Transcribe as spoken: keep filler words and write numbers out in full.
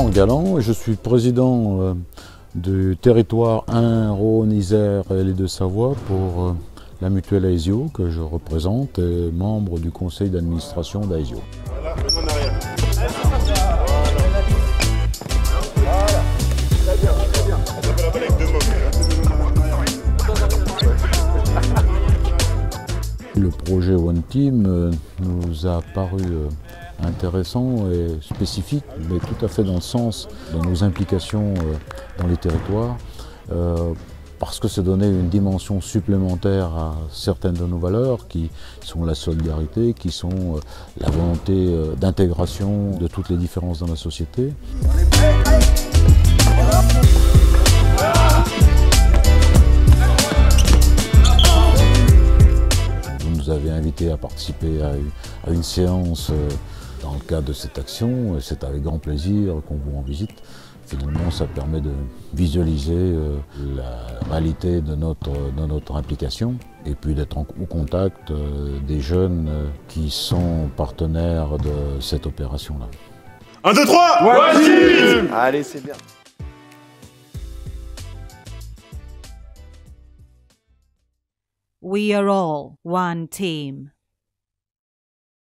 Alexandre Galland et je suis président euh, du territoire Ain, Rhône, Isère et les Deux-Savoie pour euh, la mutuelle Aesio que je représente et membre du conseil d'administration d'Aesio. Voilà, en arrière. Le projet One Team nous a paru intéressant et spécifique, mais tout à fait dans le sens de nos implications dans les territoires, parce que c'est donner une dimension supplémentaire à certaines de nos valeurs qui sont la solidarité, qui sont la volonté d'intégration de toutes les différences dans la société. Vous nous avez invités à participer à une séance dans le cadre de cette action, et c'est avec grand plaisir qu'on vous rend visite. Finalement, ça permet de visualiser la réalité de notre, de notre implication et puis d'être au contact des jeunes qui sont partenaires de cette opération-là. un, deux, trois, One Team! Allez, c'est bien. We are all one team.